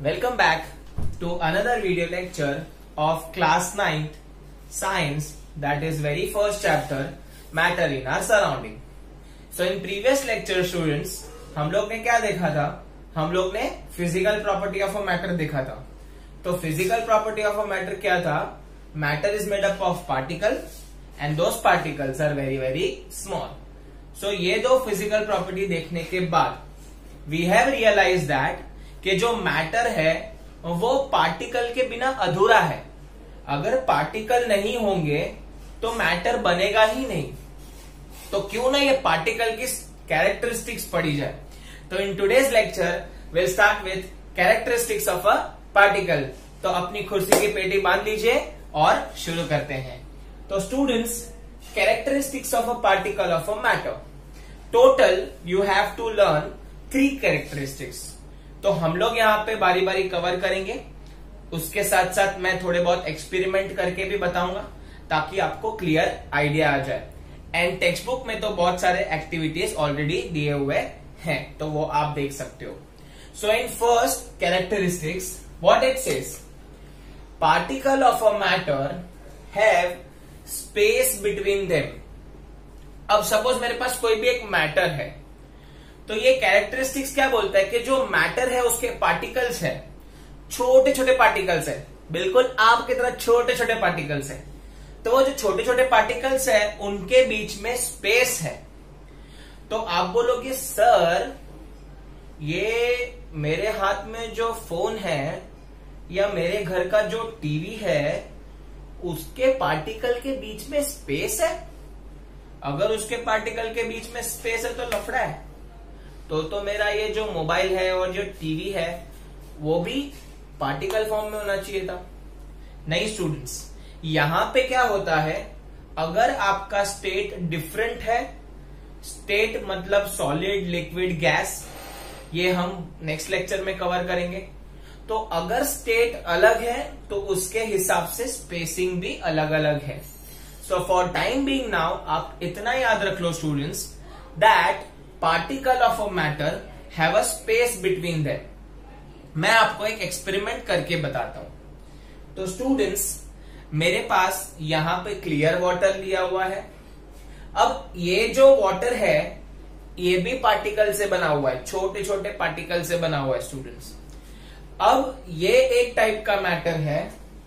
Welcome back to another video lecture of class 9th science, that is very first chapter, matter in our surrounding. So in previous lecture students, हम लोग ने क्या देखा था? हम लोग ने physical property of a matter देखा था. तो physical property of a matter क्या था? Matter is made up of particle and those particles are very very small. So ये दो फिजिकल प्रॉपर्टी देखने के बाद वी हैव रियलाइज दैट कि जो मैटर है वो पार्टिकल के बिना अधूरा है. अगर पार्टिकल नहीं होंगे तो मैटर बनेगा ही नहीं. तो क्यों ना ये पार्टिकल की कैरेक्टरिस्टिक्स पढ़ी जाए. तो in today's lecture will start with characteristics of a particle. तो अपनी कुर्सी की पेटी बांध लीजिए और शुरू करते हैं. तो students, characteristics of a particle of a matter. Total you have to learn 3 characteristics. तो हम लोग यहाँ पे बारी बारी कवर करेंगे. उसके साथ साथ मैं थोड़े बहुत एक्सपेरिमेंट करके भी बताऊंगा ताकि आपको क्लियर आइडिया आ जाए. एंड टेक्स्ट बुक में तो बहुत सारे एक्टिविटीज ऑलरेडी दिए हुए हैं, तो वो आप देख सकते हो. So in first characteristics what it says, particle of a matter have space between them. अब सपोज मेरे पास कोई भी एक मैटर है, तो ये कैरेक्टरिस्टिक्स क्या बोलता है कि जो मैटर है उसके पार्टिकल्स है, छोटे छोटे पार्टिकल्स है, बिल्कुल आपकी तरह छोटे छोटे पार्टिकल्स है. तो वो जो छोटे छोटे पार्टिकल्स है उनके बीच में स्पेस है. तो आप बोलोगे सर ये मेरे हाथ में जो फोन है या मेरे घर का जो टीवी है उसके पार्टिकल के बीच में स्पेस है. अगर उसके पार्टिकल के बीच में स्पेस है तो लफड़ा है. तो मेरा ये जो मोबाइल है और जो टीवी है वो भी पार्टिकल फॉर्म में होना चाहिए था. नहीं स्टूडेंट्स, यहां पे क्या होता है, अगर आपका स्टेट डिफरेंट है, स्टेट मतलब सॉलिड, लिक्विड, गैस, ये हम नेक्स्ट लेक्चर में कवर करेंगे. तो अगर स्टेट अलग है तो उसके हिसाब से स्पेसिंग भी अलग अलग है. So for time being now आप इतना याद रख लो students that particle of a matter have a space between them. मैं आपको एक एक्सपेरिमेंट करके बताता हूं. तो स्टूडेंट्स, मेरे पास यहां पे क्लियर वाटर लिया हुआ है. अब ये जो वाटर है ये भी पार्टिकल से बना हुआ है, छोटे छोटे पार्टिकल से बना हुआ है स्टूडेंट्स. अब ये एक टाइप का मैटर है.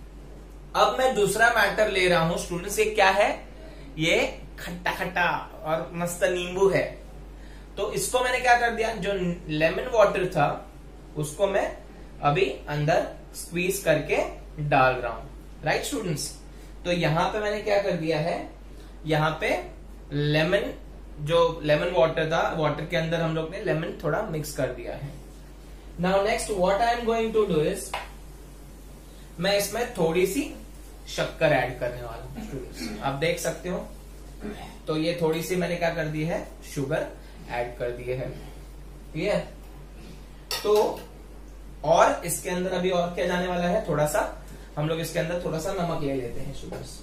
अब मैं दूसरा मैटर ले रहा हूं स्टूडेंट्स. ये क्या है? ये खट्टा खट्टा और मस्त नींबू है. तो इसको मैंने क्या कर दिया, जो लेमन वाटर था उसको मैं अभी अंदर स्क्वीज करके डाल रहा हूं. राइट स्टूडेंट्स, तो यहां पे मैंने क्या कर दिया है, यहां पे लेमन, जो लेमन वाटर था, वाटर के अंदर हम लोग ने लेमन थोड़ा मिक्स कर दिया है. Now next what I am going to do is, मैं इसमें थोड़ी सी शक्कर ऐड करने वाला हूं स्टूडेंट्स. आप देख सकते हो. तो ये थोड़ी सी मैंने क्या कर दी है, शुगर ऐड कर दिए है. क्लियर? तो और इसके अंदर अभी और क्या जाने वाला है, थोड़ा सा हम लोग इसके अंदर थोड़ा सा नमक ले लेते हैं स्टूडेंट्स.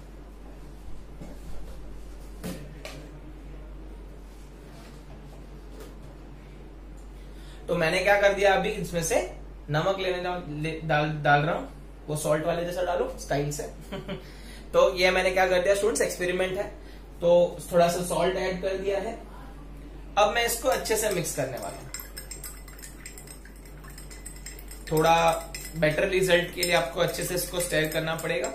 तो मैंने क्या कर दिया, अभी इसमें से नमक डाल रहा हूं. वो सॉल्ट वाले जैसा डालो स्टाइल से. तो ये मैंने क्या कर दिया स्टूडेंट्स, एक्सपेरिमेंट है, तो थोड़ा सा सॉल्ट ऐड कर दिया है. अब मैं इसको अच्छे से मिक्स करने वाला हूं. थोड़ा बेटर रिजल्ट के लिए आपको अच्छे से इसको स्टर करना पड़ेगा.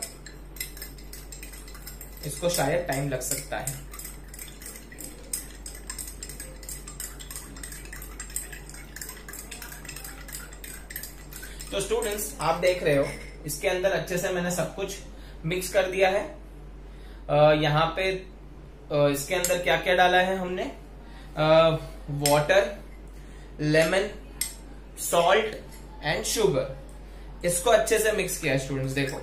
इसको शायद टाइम लग सकता है. तो स्टूडेंट्स, आप देख रहे हो इसके अंदर अच्छे से मैंने सब कुछ मिक्स कर दिया है. यहां पे इसके अंदर क्या क्या डाला है हमने, water, lemon, salt and sugar. इसको अच्छे से मिक्स किया स्टूडेंट्स. देखो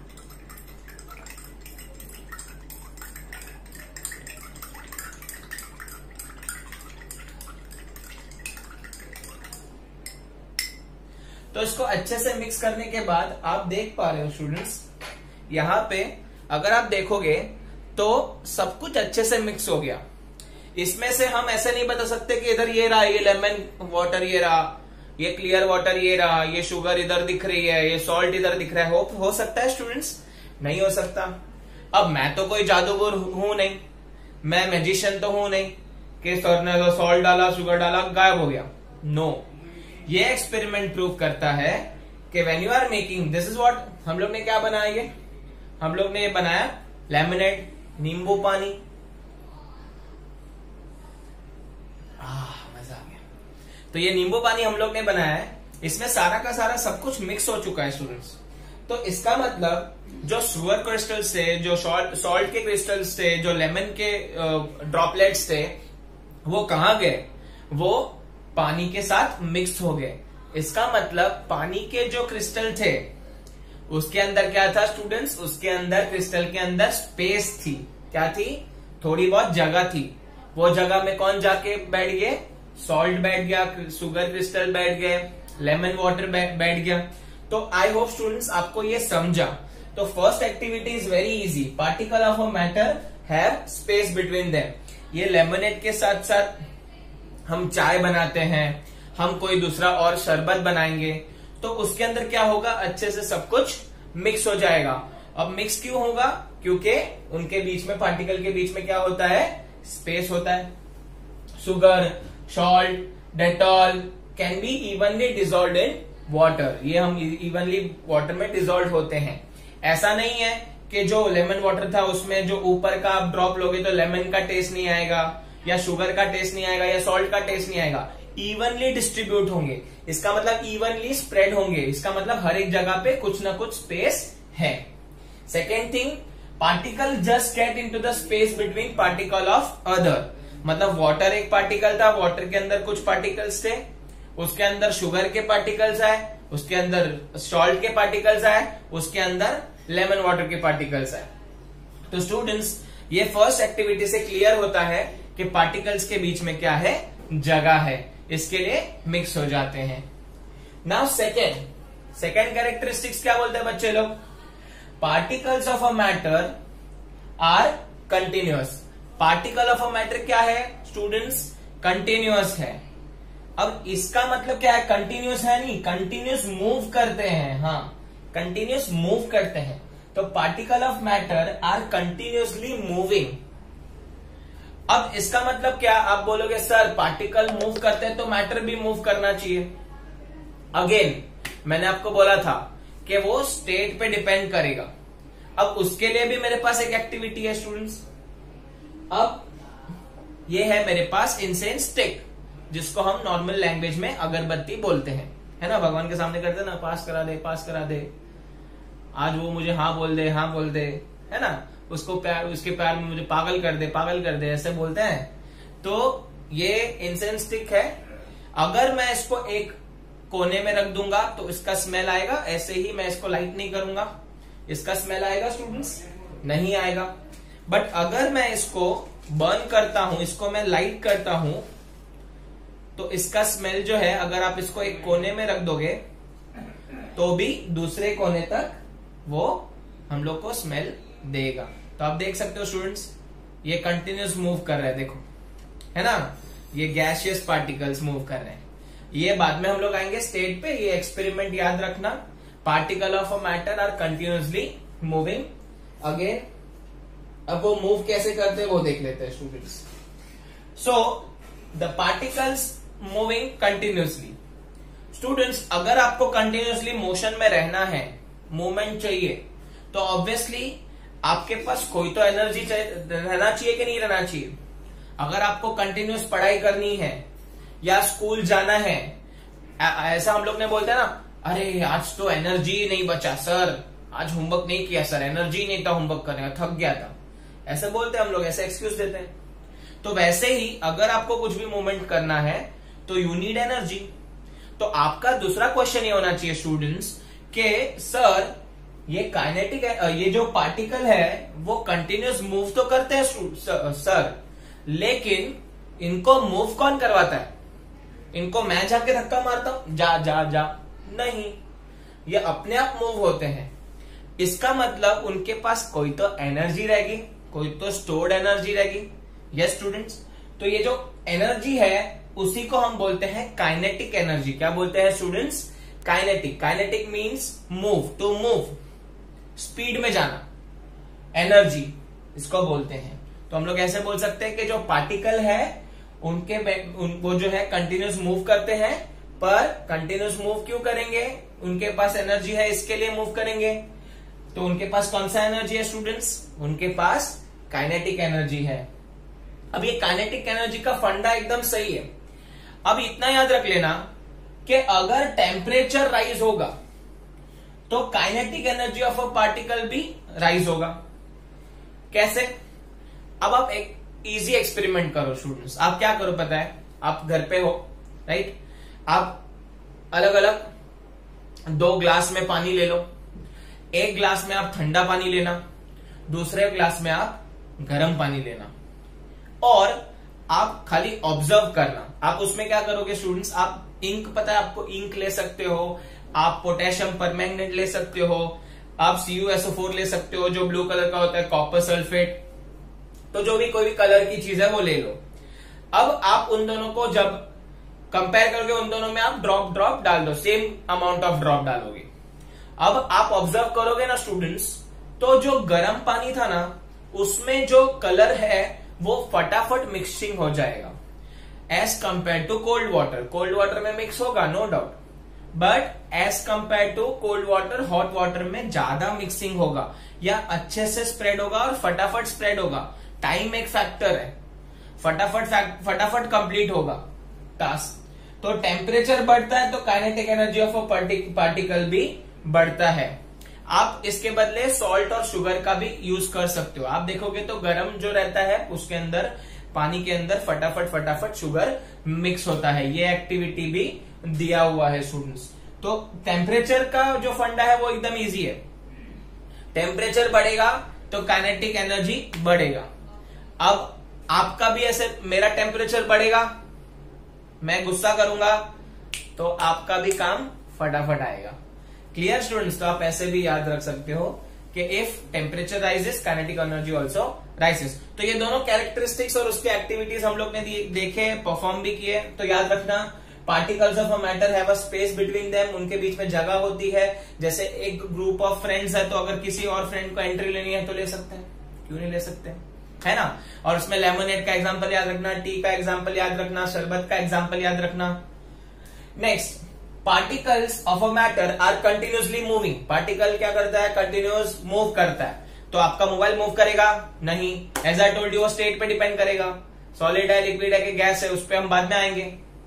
तो इसको अच्छे से मिक्स करने के बाद आप देख पा रहे हो स्टूडेंट्स, यहां पे अगर आप देखोगे तो सब कुछ अच्छे से मिक्स हो गया. इसमें से हम ऐसे नहीं बता सकते कि इधर ये रहा ये लेमन वाटर, ये रहा ये क्लियर वाटर ये रहा, ये शुगर इधर दिख रही है, ये सॉल्ट इधर दिख रहा है, हो सकता है स्टूडेंट्स? नहीं हो सकता। अब मैं तो कोई जादूगर हूं नहीं, मैं मैजिशियन तो हूं नहीं कि सर ने तो सॉल्ट डाला, शुगर डाला, गायब हो गया। नो, ये एक्सपेरिमेंट प्रूव करता है कि when you are making this is what, हम लोग ने क्या बनाया, ये हम लोग ने बनाया लेमनेड, नींबू पानी। मजा आ गया। तो ये नींबू पानी हम लोग ने बनाया है, इसमें सारा का सारा सब कुछ मिक्स हो चुका है स्टूडेंट्स। तो इसका मतलब जो शुगर क्रिस्टल्स थे, जो सॉल्ट के क्रिस्टल्स थे, जो लेमन के ड्रॉपलेट्स थे, वो कहां गए? वो पानी के साथ मिक्स हो गए। इसका मतलब पानी के जो क्रिस्टल थे उसके अंदर क्या था स्टूडेंट्स? उसके अंदर क्रिस्टल के अंदर स्पेस थी। क्या थी? थोड़ी बहुत जगह थी। वो जगह में कौन जाके बैठ गए? सॉल्ट बैठ गया, शुगर क्रिस्टल बैठ गए, लेमन वाटर बैठ गया। तो आई होप स्टूडेंट्स आपको ये समझा। तो first activity is very easy. Particle of a matter have space between them. ये लेमनेड के साथ साथ हम चाय बनाते हैं, हम कोई दूसरा और शरबत बनाएंगे, तो उसके अंदर क्या होगा? अच्छे से सब कुछ मिक्स हो जाएगा। अब मिक्स क्यों होगा? क्योंकि उनके बीच में, पार्टिकल के बीच में क्या होता है? स्पेस होता है। Sugar, salt, Dettol can be evenly dissolved in water. ये हम इवनली वाटर में डिजोल्व होते हैं। ऐसा नहीं है कि जो लेमन वाटर था उसमें जो ऊपर का आप ड्रॉप लोगे तो लेमन का टेस्ट नहीं आएगा, या शुगर का टेस्ट नहीं आएगा, या सॉल्ट का टेस्ट नहीं आएगा। इवनली डिस्ट्रीब्यूट होंगे, इसका मतलब इवनली स्प्रेड होंगे, इसका मतलब हर एक जगह पे कुछ ना कुछ स्पेस है। Second thing, particle just get into the space between particle of other. मतलब वाटर एक पार्टिकल था, वाटर के अंदर कुछ पार्टिकल्स थे, उसके अंदर शुगर के पार्टिकल्स आए, उसके अंदर सॉल्ट के पार्टिकल्स आए, उसके अंदर लेमन वाटर के पार्टिकल्स आए। तो स्टूडेंट्स ये फर्स्ट एक्टिविटी से क्लियर होता है कि पार्टिकल्स के बीच में क्या है? जगह है, इसके लिए मिक्स हो जाते हैं। नाउ सेकेंड कैरेक्टरिस्टिक्स क्या बोलते हैं बच्चे लोग? Particles of a matter are continuous. Particle of a matter क्या है स्टूडेंट्स? कंटिन्यूअस है। अब इसका मतलब क्या है? कंटिन्यूअस है नहीं, कंटिन्यूअस मूव करते हैं। हाँ, कंटिन्यूअस मूव करते हैं। तो particle of matter are continuously moving. अब इसका मतलब क्या? आप बोलोगे सर पार्टिकल मूव करते हैं तो मैटर भी मूव करना चाहिए। अगेन मैंने आपको बोला था कि वो स्टेट पे डिपेंड करेगा। अब उसके लिए भी मेरे पास एक एक्टिविटी है स्टूडेंट्स। अब ये है मेरे पास इंसेंस स्टिक, जिसको हम नॉर्मल लैंग्वेज में अगरबत्ती बोलते हैं, है ना? भगवान के सामने करते ना, पास करा दे, पास करा दे, आज वो मुझे हाँ बोल दे, हाँ बोल दे, है ना? उसको उसके प्यार में मुझे पागल कर दे, ऐसे बोलते हैं। तो ये इंसेंस स्टिक है। अगर मैं इसको एक कोने में रख दूंगा तो इसका स्मेल आएगा। ऐसे ही मैं इसको लाइट नहीं करूंगा, इसका स्मेल आएगा स्टूडेंट्स? नहीं आएगा। बट अगर मैं इसको बर्न करता हूं, इसको मैं लाइट करता हूं, तो इसका स्मेल जो है, अगर आप इसको एक कोने में रख दोगे तो भी दूसरे कोने तक वो हम लोग को स्मेल देगा। तो आप देख सकते हो स्टूडेंट्स, ये कंटिन्यूस मूव कर रहे हैं, देखो, है ना? ये गैसियस पार्टिकल्स मूव कर रहे हैं। ये बाद में हम लोग आएंगे स्टेट पे। ये एक्सपेरिमेंट याद रखना। Particle of a matter are continuously moving. Again अब वो मूव कैसे करते हैं वो देख लेते हैं students. So the particles moving continuously. Students अगर आपको कंटिन्यूसली मोशन में रहना है, मूवमेंट चाहिए, तो ऑब्वियसली आपके पास कोई तो एनर्जी रहना चाहिए कि नहीं रहना चाहिए? अगर आपको कंटिन्यूस पढ़ाई करनी है या स्कूल जाना है, ऐसा हम लोग ने बोलते हैं ना, अरे आज तो एनर्जी नहीं बचा सर, आज होमवर्क नहीं किया सर, एनर्जी नहीं था होमवर्क करने का, थक गया था, ऐसे बोलते हैं हम लोग, ऐसे एक्सक्यूज देते हैं। तो वैसे ही अगर आपको कुछ भी मूवमेंट करना है तो यू नीड एनर्जी। तो आपका दूसरा क्वेश्चन ये होना चाहिए स्टूडेंट्स कि सर ये काइनेटिक है, ये जो पार्टिकल है वो कंटिन्यूस मूव तो करते हैं सर, लेकिन इनको मूव कौन करवाता है? इनको मैं जाके धक्का मारता हूं, जा जा जा? नहीं, ये अपने आप मूव होते हैं। इसका मतलब उनके पास कोई तो एनर्जी रहेगी, कोई तो स्टोर्ड एनर्जी रहेगी। यस स्टूडेंट्स, तो ये जो एनर्जी है उसी को हम बोलते हैं काइनेटिक एनर्जी। क्या बोलते हैं students? Kinetic. Kinetic means move, to move, speed में जाना, एनर्जी इसको बोलते हैं। तो हम लोग ऐसे बोल सकते हैं कि जो पार्टिकल है वो जो है कंटिन्यूस मूव करते हैं, पर कंटिन्यूस मूव क्यों करेंगे? उनके पास एनर्जी है, इसके लिए मूव करेंगे। तो उनके पास कौन सा एनर्जी है स्टूडेंट्स? उनके पास काइनेटिक एनर्जी है। अब ये काइनेटिक एनर्जी का फंडा एकदम सही है। अब इतना याद रख लेना कि अगर टेम्परेचर राइज होगा तो kinetic energy of a particle भी राइज होगा। कैसे? अब आप एक इजी एक्सपेरिमेंट करो स्टूडेंट्स। आप क्या करो पता है? आप घर पे हो, राइट? आप अलग अलग 2 ग्लास में पानी ले लो। एक ग्लास में आप ठंडा पानी लेना, दूसरे ग्लास में आप गर्म पानी लेना, और आप खाली ऑब्जर्व करना। आप उसमें क्या करोगे स्टूडेंट्स? आप इंक, पता है आपको, इंक ले सकते हो, आप पोटेशियम परमैंगनेट ले सकते हो, आप CuSO4 ले सकते हो जो ब्लू कलर का होता है, कॉपर सल्फेट। तो जो भी कोई भी कलर की चीज है वो ले लो। अब आप उन दोनों को जब कंपेयर करोगे, उन दोनों में आप ड्रॉप ड्रॉप डाल दो, सेम अमाउंट ऑफ ड्रॉप डालोगे। अब आप ऑब्जर्व करोगे ना स्टूडेंट्स, तो जो गर्म पानी था ना उसमें जो कलर है वो फटाफट मिक्सिंग हो जाएगा as compare to cold water. Cold water में मिक्स होगा no doubt, but as compare to cold water, hot water में ज्यादा मिक्सिंग होगा या अच्छे से स्प्रेड होगा और फटाफट स्प्रेड होगा। टाइम एक फैक्टर है, फटाफट कंप्लीट होगा टास्क। तो टेम्परेचर बढ़ता है तो kinetic energy of a particle भी बढ़ता है। आप इसके बदले सॉल्ट और शुगर का भी यूज कर सकते हो। आप देखोगे तो गर्म जो रहता है उसके अंदर, पानी के अंदर फटाफट शुगर मिक्स होता है। ये एक्टिविटी भी दिया हुआ है स्टूडेंट्स। तो टेम्परेचर का जो फंडा है वो एकदम इजी है। टेम्परेचर बढ़ेगा तो काइनेटिक एनर्जी बढ़ेगा। अब आपका भी ऐसे, मेरा टेम्परेचर बढ़ेगा, मैं गुस्सा करूंगा तो आपका भी काम फटाफट आएगा। Clear students? तो आप ऐसे भी याद रख सकते हो कि if temperature rises kinetic energy also rises. तो ये दोनों कैरेक्टरिस्टिक्स और उसके एक्टिविटीज हम लोग ने देखे, परफॉर्म भी किए। तो याद रखना, particles of a matter have a space between them, उनके बीच में जगह होती है। जैसे एक ग्रुप ऑफ फ्रेंड्स है तो अगर किसी और फ्रेंड को एंट्री लेनी है तो ले सकते हैं, क्यों नहीं ले सकते, है ना? और उसमें लेमनेड का एग्जांपल याद रखना, टी का एग्जांपल याद रखना, शरबत का एग्जांपल याद रखना। Next, particles of a matter are continuously moving. Particle क्या करता है? कंटिन्यूस मूव करता है। तो आपका मोबाइल मूव करेगा? नहीं। As I told you, state पे डिपेंड करेगा। सॉलिड है, लिक्विड है कि गैस है, उस पर हम बाद में आएंगे।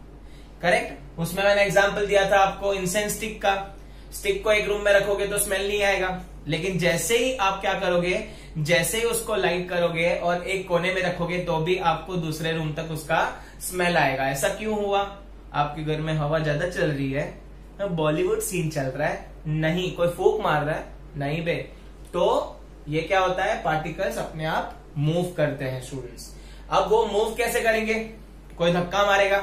करेक्ट? उसमें मैंने एग्जांपल दिया था आपको इंसेंस स्टिक का। स्टिक को एक रूम में रखोगे तो स्मेल नहीं आएगा, लेकिन जैसे ही आप क्या करोगे, जैसे ही उसको लाइट करोगे और एक कोने में रखोगे तो भी आपको दूसरे रूम तक उसका स्मेल आएगा। ऐसा क्यों हुआ? आपके घर में हवा ज्यादा चल रही है, बॉलीवुड सीन चल रहा है, नहीं कोई फूक मार रहा है, नहीं बे। तो ये क्या होता है? पार्टिकल्स अपने आप मूव करते हैं स्टूडेंट्स। अब वो मूव कैसे करेंगे? कोई धक्का मारेगा,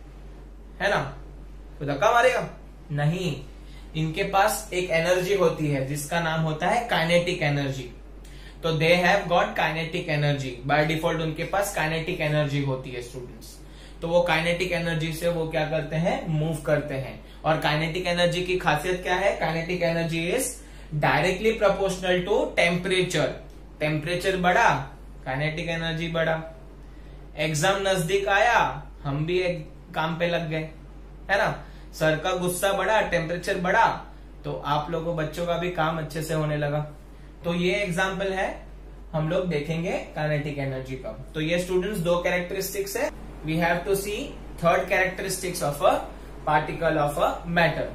है ना? कोई धक्का मारेगा? नहीं। इनके पास एक एनर्जी होती है जिसका नाम होता है काइनेटिक एनर्जी। तो they have got kinetic energy, by default उनके पास काइनेटिक एनर्जी होती है स्टूडेंट्स। तो वो काइनेटिक एनर्जी से वो क्या करते हैं? मूव करते हैं। और काइनेटिक एनर्जी की खासियत क्या है? Kinetic energy is directly proportional to temperature. Temperature बढ़ा, काइनेटिक एनर्जी बढ़ा। एग्जाम नजदीक आया, हम भी एक काम पे लग गए, है ना? सर का गुस्सा बढ़ा, टेम्परेचर बढ़ा, तो आप लोगों बच्चों का भी काम अच्छे से होने लगा। तो ये एग्जाम्पल है, हम लोग देखेंगे काइनेटिक एनर्जी का। तो ये स्टूडेंट्स 2 कैरेक्टरिस्टिक्स है। We have to see third characteristics of a particle of a matter.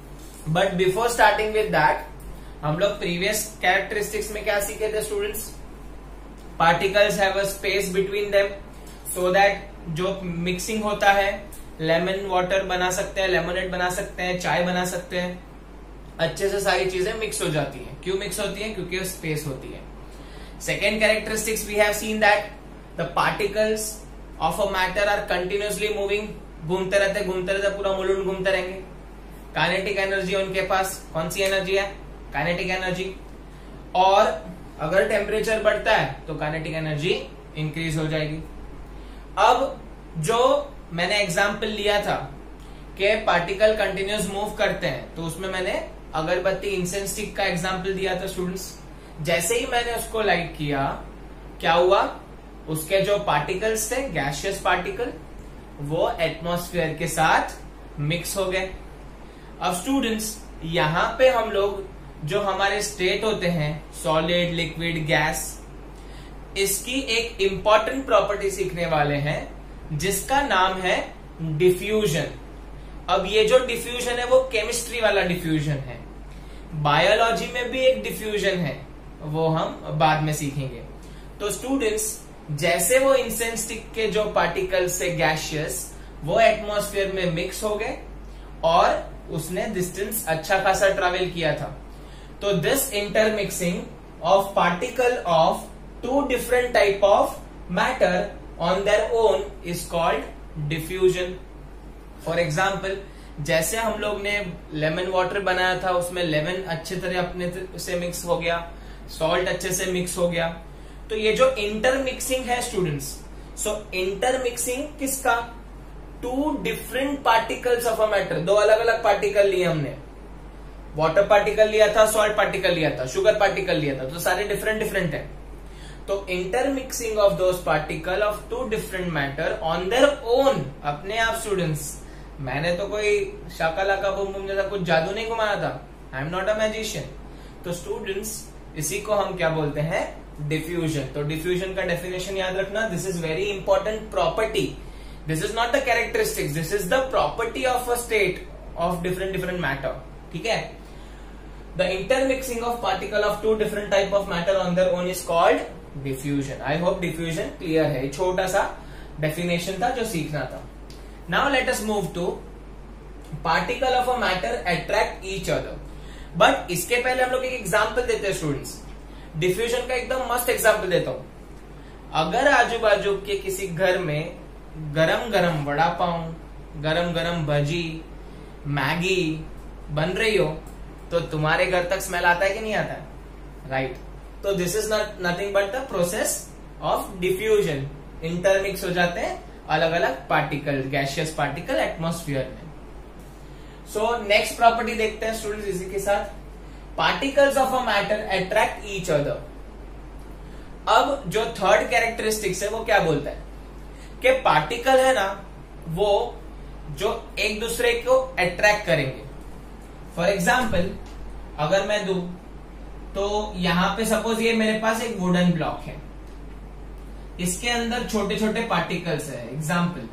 But before starting with that, हम लोग प्रीवियस कैरेक्टरिस्टिक्स में क्या सीखे थे students? Particles have a space between them, so that जो मिक्सिंग होता है, लेमन वाटर बना सकते हैं, लेमनेड बना सकते हैं, चाय बना सकते हैं, अच्छे से सारी चीजें मिक्स हो जाती हैं। क्यों मिक्स होती हैं? क्योंकि स्पेस होती है। Second characteristics we have seen that the particles of a matter are continuously moving. घूमते रहते पूरा मुलुंड घूमते रहेंगे। काइनेटिक एनर्जी उनके पास, कौन सी एनर्जी है? Kinetic energy. और अगर टेम्परेचर बढ़ता है तो काइनेटिक एनर्जी इंक्रीज हो जाएगी। अब जो मैंने एग्जाम्पल लिया था कि पार्टिकल कंटिन्यूस मूव करते हैं, तो उसमें मैंने अगरबत्ती इंसेंस स्टिक का एग्जाम्पल दिया था स्टूडेंट्स। जैसे ही मैंने उसको लाइट किया, क्या हुआ, उसके जो पार्टिकल्स थे, गैसियस पार्टिकल, वो एटमॉस्फेयर के साथ मिक्स हो गए। अब स्टूडेंट्स यहां पे हम लोग जो हमारे स्टेट होते हैं, सॉलिड, लिक्विड, गैस, इसकी एक इंपॉर्टेंट प्रॉपर्टी सीखने वाले हैं जिसका नाम है डिफ्यूजन। अब ये जो डिफ्यूजन है वो केमिस्ट्री वाला डिफ्यूजन है, बायोलॉजी में भी एक डिफ्यूजन है, वो हम बाद में सीखेंगे। तो स्टूडेंट्स जैसे वो इंसेंस स्टिक के जो पार्टिकल्स से गैसियस, वो एटमॉस्फेयर में मिक्स हो गए और उसने डिस्टेंस अच्छा खासा ट्रेवल किया था। तो this intermixing of particle of two different type of matter on their own is called diffusion. For example, जैसे हम लोग ने लेमन वाटर बनाया था, उसमें लेमन अच्छे तरह अपने से मिक्स हो गया, सॉल्ट अच्छे से मिक्स हो गया। तो ये जो इंटरमिक्सिंग है स्टूडेंट्स, सो इंटरमिक्सिंग किसका, two different particles of a matter, दो अलग अलग पार्टिकल लिए हमने, वाटर पार्टिकल लिया था, सॉल्ट पार्टिकल लिया था, शुगर पार्टिकल लिया था, तो सारे डिफरेंट डिफरेंट है। तो intermixing of those particle of two different matter on their own, अपने आप स्टूडेंट्स, मैंने तो कोई शाकालाका बूम बूम जैसा कुछ जादू नहीं घुमाया था, I am not a magician. तो स्टूडेंट्स इसी को हम क्या बोलते हैं, डिफ्यूजन। तो डिफ्यूजन का डेफिनेशन याद रखना, this is very important property, this is not the characteristics, this is the property of a state of different matter, ठीक है। The intermixing of particle of two different type of matter on their own is called diffusion. I hope diffusion clear है, छोटा सा definition था जो सीखना था। Now let us move to particle of a matter attract each other. But इसके पहले हम लोग एक एग्जाम्पल देते हैं स्टूडेंट्स, डिफ्यूजन का एकदम मस्त एग्जाम्पल देता हूं। अगर आजू बाजू के किसी घर में गरम गरम वड़ा पाव, गरम गरम भजी, मैगी बन रही हो, तो तुम्हारे घर तक स्मेल आता है कि नहीं आता है, राइट। तो this is nothing but the process of diffusion, intermix हो जाते हैं अलग अलग पार्टिकल, गैसियस पार्टिकल एटमॉस्फेयर में। सो नेक्स्ट प्रॉपर्टी देखते हैं स्टूडेंट्स इसी के साथ, particles of a matter attract each other. अब जो थर्ड कैरेक्टरिस्टिक्स है वो क्या बोलता है कि पार्टिकल है ना, वो जो एक दूसरे को अट्रैक्ट करेंगे। फॉर एग्जाम्पल अगर मैं दूं, तो यहां पे सपोज ये मेरे पास एक वुडन ब्लॉक है, इसके अंदर छोटे छोटे पार्टिकल्स है, एग्जाम्पल।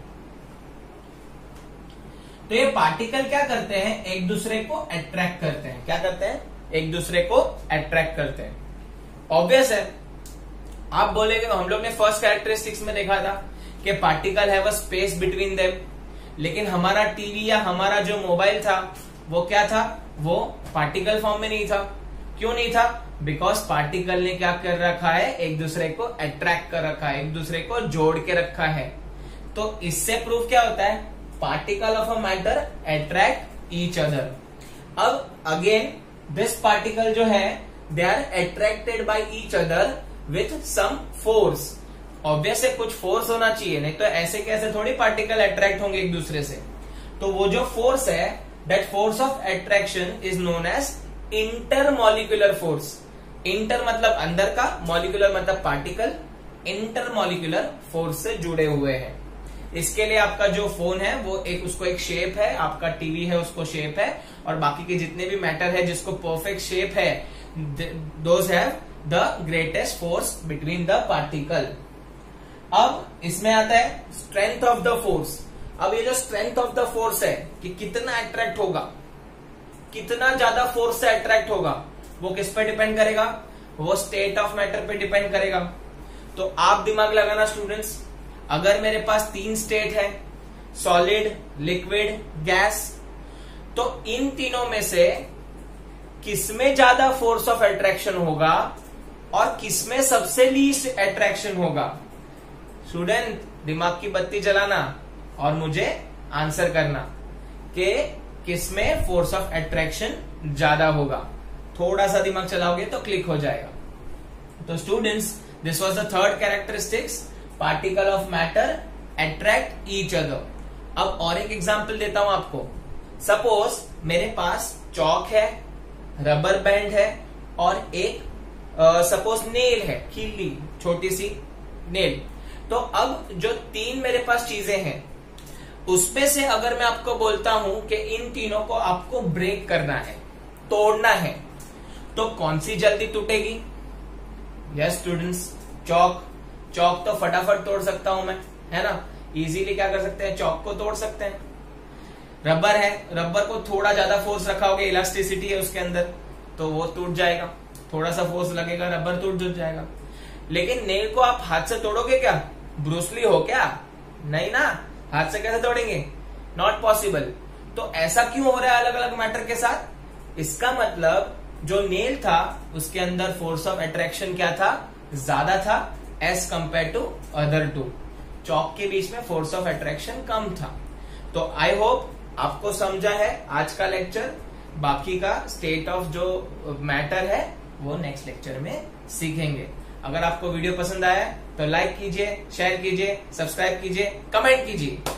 तो ये पार्टिकल क्या करते हैं, एक दूसरे को अट्रैक्ट करते हैं। क्या करते हैं, एक दूसरे को अट्रैक्ट करते हैं। ऑब्वियस है, आप बोलेंगे, हम लोग ने फर्स्ट कैरेक्टरिस्टिक्स में देखा था कि particle have a space between them, लेकिन हमारा टीवी या हमारा जो मोबाइल था वो क्या था, वो पार्टिकल फॉर्म में नहीं था। क्यों नहीं था, बिकॉज पार्टिकल ने क्या कर रखा है, एक दूसरे को अट्रैक्ट कर रखा है, एक दूसरे को जोड़ के रखा है। तो इससे प्रूफ क्या होता है, particle of a matter attract each other. अब अगेन दिस पार्टिकल जो है, they are attracted by each other with some force. Obvious है, कुछ फोर्स होना चाहिए, नहीं तो ऐसे कैसे थोड़ी पार्टिकल अट्रैक्ट होंगे एक दूसरे से। तो वो जो फोर्स है, that force of attraction is known as intermolecular force. Inter मतलब अंदर का, मॉलिक्यूलर मतलब पार्टिकल, इंटरमॉलिक्यूलर फोर्स से जुड़े हुए हैं। इसके लिए आपका जो फोन है वो एक, उसको एक शेप है, आपका टीवी है उसको शेप है, और बाकी के जितने भी मैटर है जिसको परफेक्ट शेप है, those have the greatest force between the particle. अब इसमें आता है स्ट्रेंथ ऑफ द फोर्स। अब ये जो स्ट्रेंथ ऑफ द फोर्स है कि कितना अट्रैक्ट होगा, कितना ज्यादा फोर्स से अट्रैक्ट होगा, वो किस पे डिपेंड करेगा, वो स्टेट ऑफ मैटर पे डिपेंड करेगा। तो आप दिमाग लगाना स्टूडेंट्स, अगर मेरे पास 3 स्टेट है, सॉलिड, लिक्विड, गैस, तो इन तीनों में से किसमें ज्यादा फोर्स ऑफ अट्रैक्शन होगा और किसमें सबसे लीस्ट अट्रैक्शन होगा। स्टूडेंट दिमाग की बत्ती जलाना और मुझे आंसर करना कि किसमें फोर्स ऑफ अट्रैक्शन ज्यादा होगा। थोड़ा सा दिमाग चलाओगे तो क्लिक हो जाएगा। तो students, this was the third characteristics, particle of matter attract each other. अब और एक एग्जांपल देता हूं आपको। सपोज मेरे पास चौक है, रबर बैंड है और एक सपोज नेल है, खीली छोटी सी नेल। तो अब जो तीन मेरे पास चीजें हैं उसमें से अगर मैं आपको बोलता हूं कि इन तीनों को आपको ब्रेक करना है, तोड़ना है, तो कौन सी जल्दी टूटेगी? यस स्टूडेंट्स, चौक। चौक तो फटाफट तोड़ सकता हूं मैं, है ना, इजीली क्या कर सकते हैं, चौक को तोड़ सकते हैं। रबर है, रबर को थोड़ा ज्यादा फोर्स रखा होगा, इलास्टिसिटी है उसके अंदर, तो वो टूट जाएगा, थोड़ा सा फोर्स लगेगा, रबर टूट जाएगा। लेकिन नेल को आप हाथ से तोड़ोगे क्या? ब्रूसली हो क्या? नहीं ना, हाथ से कैसे तोड़ेंगे? Not possible. तो ऐसा क्यों हो रहा है अलग अलग मैटर के साथ? इसका मतलब जो नेल था उसके अंदर फोर्स ऑफ अट्रैक्शन क्या था? ज्यादा था as compare to other two. चौक के बीच में फोर्स ऑफ अट्रैक्शन कम था। तो आई होप आपको समझा है आज का लेक्चर। बाकी का स्टेट ऑफ जो मैटर है वो नेक्स्ट लेक्चर में सीखेंगे। अगर आपको वीडियो पसंद आया तो लाइक कीजिए, शेयर कीजिए, सब्सक्राइब कीजिए, कमेंट कीजिए।